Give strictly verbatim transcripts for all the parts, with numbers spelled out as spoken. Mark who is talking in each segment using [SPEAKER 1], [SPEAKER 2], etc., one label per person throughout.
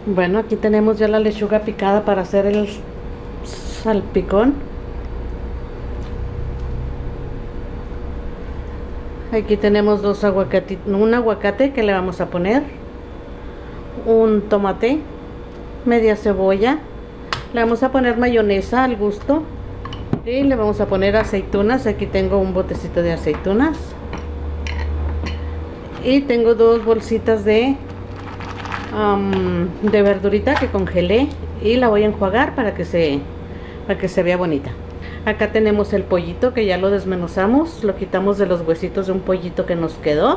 [SPEAKER 1] Bueno, aquí tenemos ya la lechuga picada para hacer el salpicón. Aquí tenemos dos aguacatitos, un aguacate que le vamos a poner, un tomate, media cebolla, le vamos a poner mayonesa al gusto y le vamos a poner aceitunas. Aquí tengo un botecito de aceitunas y tengo dos bolsitas de um, de verdurita que congelé y la voy a enjuagar para que se para que se vea bonita. Acá tenemos el pollito que ya lo desmenuzamos, lo quitamos de los huesitos de un pollito que nos quedó.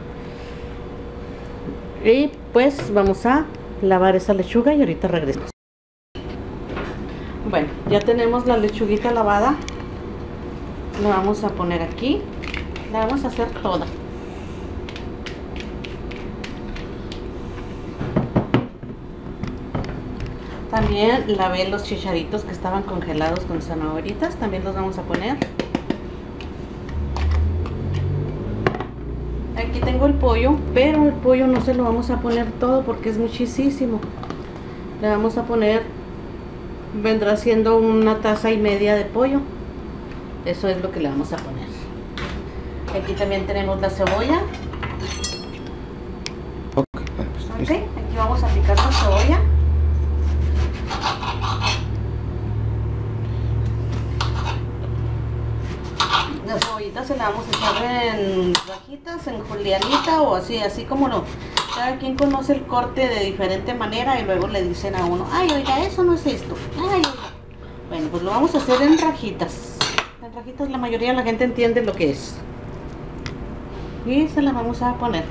[SPEAKER 1] Y pues vamos a lavar esa lechuga y ahorita regresamos. Bueno, ya tenemos la lechuguita lavada. La vamos a poner aquí. La vamos a hacer toda. También lavé los chicharitos que estaban congelados con zanahoritas, también los vamos a poner. Aquí tengo el pollo, pero el pollo no se lo vamos a poner todo porque es muchísimo. Le vamos a poner, vendrá siendo una taza y media de pollo. Eso es lo que le vamos a poner. Aquí también tenemos la cebolla. Ok, aquí vamos a picar la cebolla. La cebollita se la vamos a echar en rajitas, en julianita o así, así como lo... Cada quien conoce el corte de diferente manera y luego le dicen a uno, ay, oiga, eso no es esto. Ay, oiga. Bueno, pues lo vamos a hacer en rajitas. En rajitas la mayoría de la gente entiende lo que es. Y se la vamos a poner.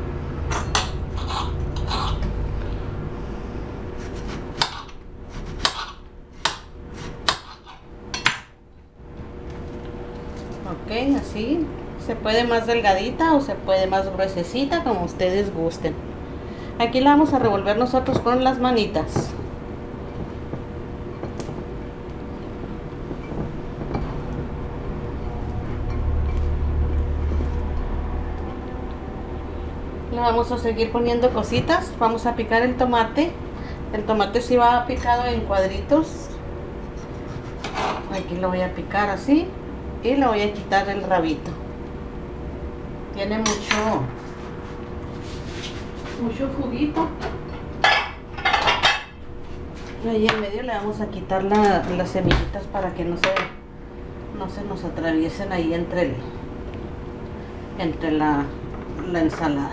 [SPEAKER 1] Ok, así. Se puede más delgadita o se puede más gruesecita, como ustedes gusten. Aquí la vamos a revolver nosotros con las manitas. Le vamos a seguir poniendo cositas. Vamos a picar el tomate. El tomate sí va picado en cuadritos. Aquí lo voy a picar así. Y le voy a quitar el rabito. Tiene mucho mucho juguito. Ahí en medio le vamos a quitar la, las semillitas para que no se no se nos atraviesen ahí entre el, entre la, la ensalada.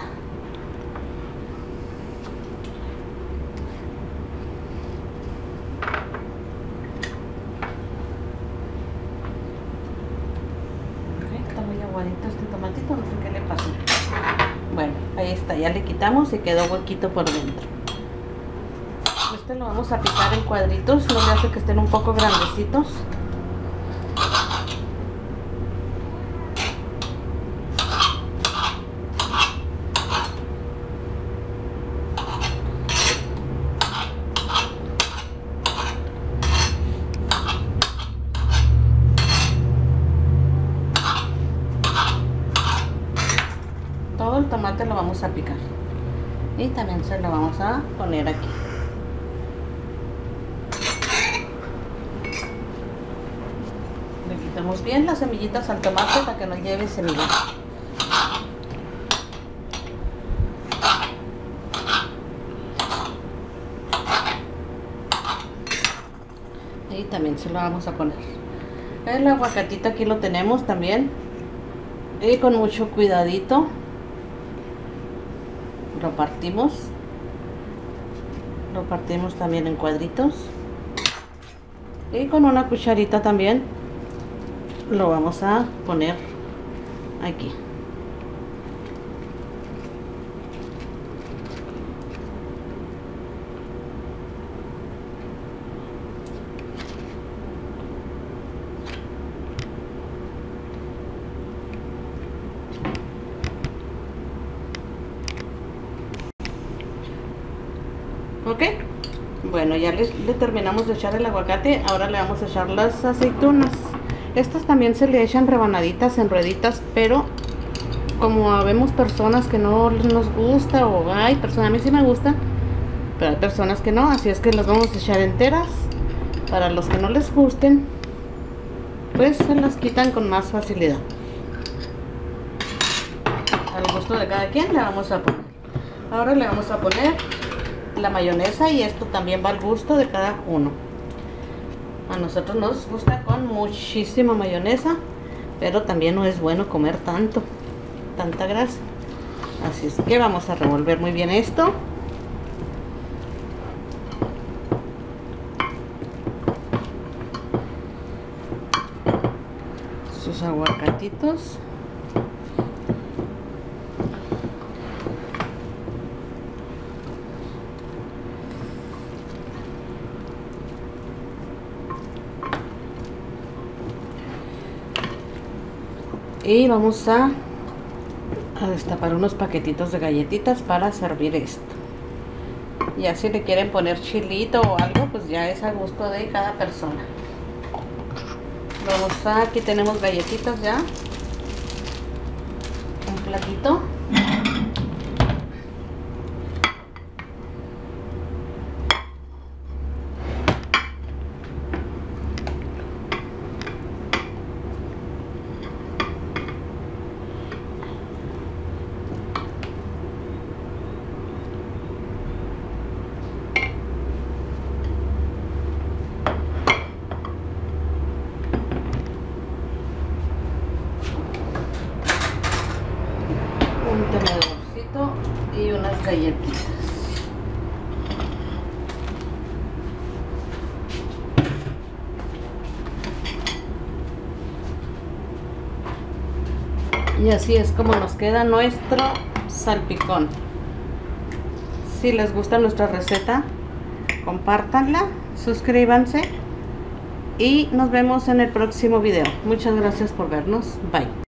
[SPEAKER 1] Este tomatito, no sé qué le pasó. Bueno, ahí está, ya le quitamos y quedó huequito por dentro. Este lo vamos a picar en cuadritos, no me hace que estén un poco grandecitos. Todo el tomate lo vamos a picar y también se lo vamos a poner aquí. Le quitamos bien las semillitas al tomate para que no lleve semillas. Y también se lo vamos a poner. El aguacatito aquí lo tenemos también y con mucho cuidadito lo partimos, lo partimos también en cuadritos y con una cucharita también lo vamos a poner aquí. Ok, bueno, ya le, le terminamos de echar el aguacate. Ahora le vamos a echar las aceitunas. Estas también se le echan rebanaditas en rueditas, pero como vemos personas que no nos gusta, o hay personas, a mí sí me gusta, pero hay personas que no, así es que las vamos a echar enteras. Para los que no les gusten, pues se las quitan con más facilidad. Al gusto de cada quien le vamos a poner. Ahora le vamos a poner la mayonesa, y esto también va al gusto de cada uno. A nosotros nos gusta con muchísima mayonesa, pero también no es bueno comer tanto, tanta grasa. Así es que vamos a revolver muy bien esto. Sus aguacatitos. Y vamos a, a destapar unos paquetitos de galletitas para servir esto. Ya si le quieren poner chilito o algo, pues ya es a gusto de cada persona. Vamos a, aquí tenemos galletitas ya. Un platito. Un tenedorcito y unas galletitas. Y así es como nos queda nuestro salpicón. Si les gusta nuestra receta, compártanla, suscríbanse y nos vemos en el próximo video. Muchas gracias por vernos. Bye.